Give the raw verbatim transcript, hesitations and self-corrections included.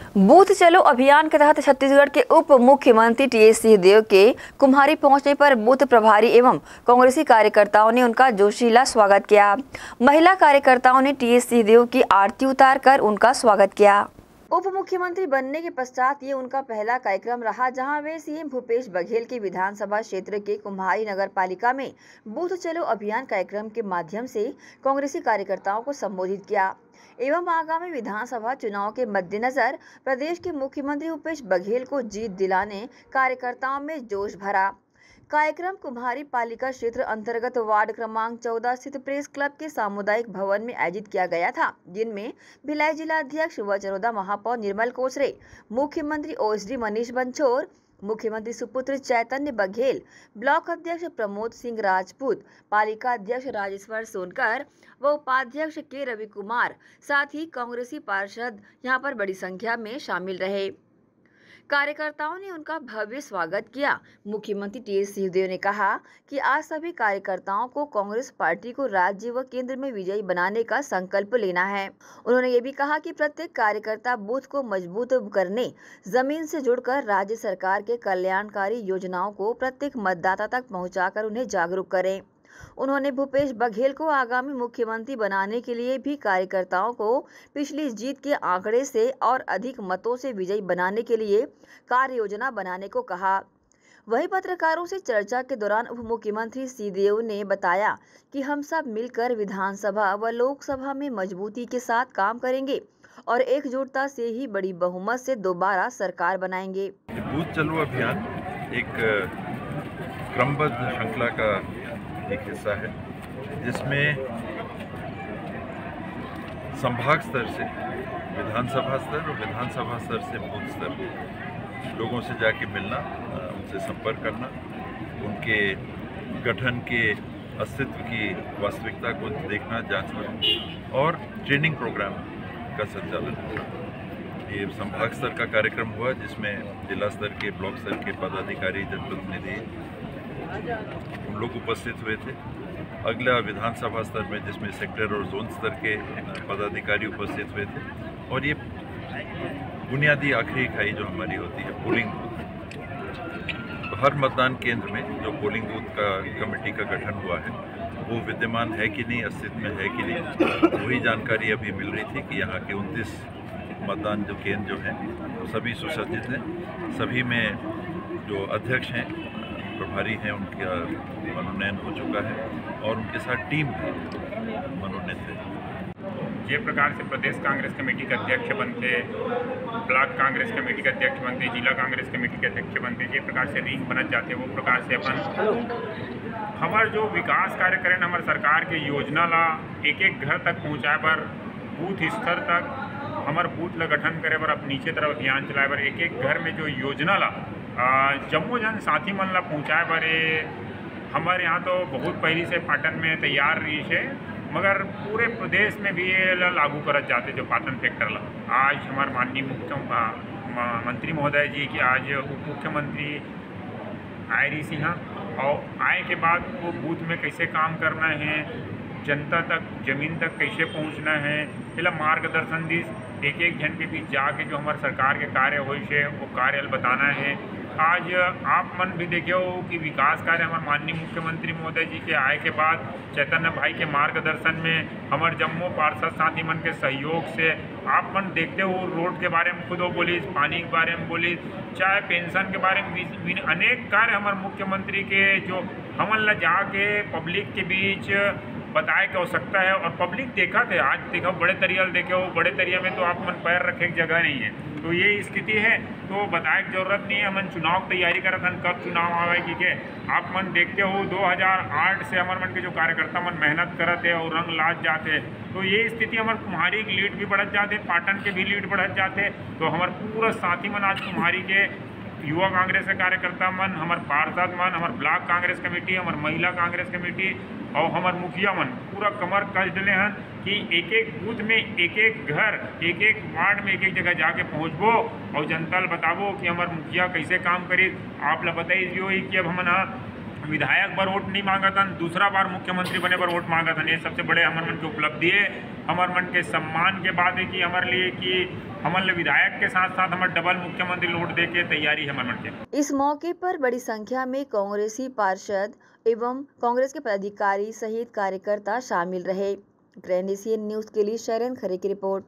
Booth चलो अभियान के तहत छत्तीसगढ़ के उप मुख्यमंत्री टीएस सिंहदेव के कुम्हारी पहुंचने पर बूथ प्रभारी एवं कांग्रेसी कार्यकर्ताओं ने उनका जोशीला स्वागत किया। महिला कार्यकर्ताओं ने टीएस सिंहदेव की आरती उतार कर उनका स्वागत किया। उप मुख्यमंत्री बनने के पश्चात ये उनका पहला कार्यक्रम रहा, जहां वे सीएम भूपेश बघेल के विधानसभा क्षेत्र के कुम्हारी नगर पालिका में बूथ चलो अभियान कार्यक्रम के माध्यम से कांग्रेसी कार्यकर्ताओं को संबोधित किया एवं आगामी विधानसभा चुनाव के मद्देनजर प्रदेश के मुख्यमंत्री भूपेश बघेल को जीत दिलाने कार्यकर्ताओं में जोश भरा। कार्यक्रम कुम्हारी पालिका क्षेत्र अंतर्गत वार्ड क्रमांक चौदह स्थित प्रेस क्लब के सामुदायिक भवन में आयोजित किया गया था, जिनमें भिलाई जिला अध्यक्ष व चरोदा महापौर निर्मल कोसरे, मुख्यमंत्री ओएसडी मनीष बंछोर, मुख्यमंत्री सुपुत्र चैतन्य बघेल, ब्लॉक अध्यक्ष प्रमोद सिंह राजपूत, पालिका अध्यक्ष राजेश्वर सोनकर व उपाध्यक्ष के रवि कुमार, साथ ही कांग्रेसी पार्षद यहां पर बड़ी संख्या में शामिल रहे। कार्यकर्ताओं ने उनका भव्य स्वागत किया। मुख्यमंत्री टीएस सिंहदेव ने कहा कि आज सभी कार्यकर्ताओं को कांग्रेस पार्टी को राज्य व केंद्र में विजयी बनाने का संकल्प लेना है। उन्होंने ये भी कहा कि प्रत्येक कार्यकर्ता बूथ को मजबूत करने, जमीन से जुड़कर राज्य सरकार के कल्याणकारी योजनाओं को प्रत्येक मतदाता तक पहुंचाकर उन्हें जागरूक करें। उन्होंने भूपेश बघेल को आगामी मुख्यमंत्री बनाने के लिए भी कार्यकर्ताओं को पिछली जीत के आंकड़े से और अधिक मतों से विजयी बनाने के लिए कार्य योजना बनाने को कहा। वहीं पत्रकारों से चर्चा के दौरान उप मुख्यमंत्री सिंहदेव ने बताया कि हम सब मिलकर विधानसभा व लोकसभा में मजबूती के साथ काम करेंगे और एकजुटता से ही बड़ी बहुमत से दोबारा सरकार बनाएंगे। बूथ चलो अभियान एक क्रमबद्ध श्रृंखला का एक हिस्सा है, जिसमें संभाग स्तर से विधानसभा स्तर और विधानसभा स्तर से बूथ स्तर लोगों से जाके मिलना, उनसे संपर्क करना, उनके गठन के अस्तित्व की वास्तविकता को देखना, जांचना और ट्रेनिंग प्रोग्राम का संचालन। ये संभाग स्तर का कार्यक्रम हुआ, जिसमें जिला स्तर के, ब्लॉक स्तर के पदाधिकारी, जनप्रतिनिधि उन लोग उपस्थित हुए थे। अगला विधानसभा स्तर में, जिसमें सेक्टर और जोन स्तर के पदाधिकारी उपस्थित हुए थे। और ये बुनियादी आखिरी इकाई जो हमारी होती है पोलिंग बूथ, तो हर मतदान केंद्र में जो पोलिंग बूथ का कमेटी का गठन हुआ है वो विद्यमान है कि नहीं, अस्तित्व में है कि नहीं, वही जानकारी अभी मिल रही थी कि यहाँ के उनतीस मतदान जो केंद्र जो हैं वो सभी सुसज्जित हैं। सभी में जो अध्यक्ष हैं, प्रभारी हैं, उनका मनोनयन हो चुका है और उनके साथ टीम भी मनोनीत है। जिस प्रकार से प्रदेश कांग्रेस कमेटी के अध्यक्ष बनते, ब्लॉक कांग्रेस कमेटी के अध्यक्ष बनते, जिला कांग्रेस कमेटी के अध्यक्ष बनते, जिस प्रकार से रिंग बनत जाते, वो प्रकार से अपन हमार जो विकास कार्य करें, हमारे सरकार के योजना ला एक एक घर तक पहुँचाए पर, बूथ स्तर तक हमारे बूथ ला गठन करे पर, अब नीचे तरफ अभियान चलाए पर, एक एक घर में जो योजना ला जम्मो जन साथी मन ला पहुँचाए बारे हमारे यहाँ तो बहुत पहले से पाटन में तैयार रही है, मगर पूरे प्रदेश में भी ये लागू करत जाते जो पाटन फैक्टर ला। आज हमारे माननीय मुख्यमंत्री महोदय जी की आज उप मुख्यमंत्री आए रही सी हाँ, और आए के बाद वो बूथ में कैसे काम करना है, जनता तक, जमीन तक कैसे पहुंचना है, पहला मार्गदर्शन दी, एक एक जन के बीच जाके जो हमारे सरकार के कार्य हो वो कार्य बताना है। आज आप मन भी देखे हो कि विकास कार्य हमारे माननीय मुख्यमंत्री महोदय जी के आए के बाद चैतन्य भाई के मार्गदर्शन में, हमारे जम्मू पार्षद साथी मन के सहयोग से आप मन देखते हो, रोड के बारे में खुद वो बोली, पानी के बारे में बोली, चाहे पेंशन के बारे में, अनेक कार्य हमारे मुख्यमंत्री के जो हमन ला जाके पब्लिक के बीच बताए की आवश्यकता है। और पब्लिक देखा थे, आज देखो बड़े तरिया देखे हो, बड़े तरिया में तो आप मन पैर रखे की जगह नहीं है, तो ये स्थिति है, तो बताए की जरूरत नहीं है। हमन चुनाव तैयारी करत हन, कब चुनाव आवे की के आप मन देखते हो, दो हज़ार आठ से हमारे मन के जो कार्यकर्ता मन मेहनत करते हैं और रंग लाद जाते, तो ये स्थिति हमारे कुम्हारी की लीड भी बढ़त जाते, पाटन के भी लीड बढ़त जाते, तो हमारे पूरा साथी मन आज कुम्हारी के युवा कांग्रेस के कार्यकर्ता मन, हमारे पार्षद मन, हमारे ब्लॉक कांग्रेस कमेटी, हमारे महिला कांग्रेस कमेटी और हमारे मुखिया मन पूरा कमर कस डले हैं कि एक एक बूथ में, एक एक घर, एक एक वार्ड में, एक एक जगह जाके पहुँचबो और जनता बताबो कि हमारे मुखिया कैसे काम करी। आप ला बताइए कि अब हम विधायक पर वोट नहीं मांगा था, दूसरा बार मुख्यमंत्री बने पर वोट मांगा था। ये सबसे बड़े हमारे मन की उपलब्धि है, हमारे मन के सम्मान के बात है कि हमारे लिए कि हमारे विधायक के साथ साथ हमारे डबल मुख्यमंत्री वोट दे के तैयारी है हमारे मन के। इस मौके पर बड़ी संख्या में कांग्रेसी पार्षद एवं कांग्रेस के पदाधिकारी सहित कार्यकर्ता शामिल रहे। ग्रैंड एशियन न्यूज के लिए शरण खरे की रिपोर्ट।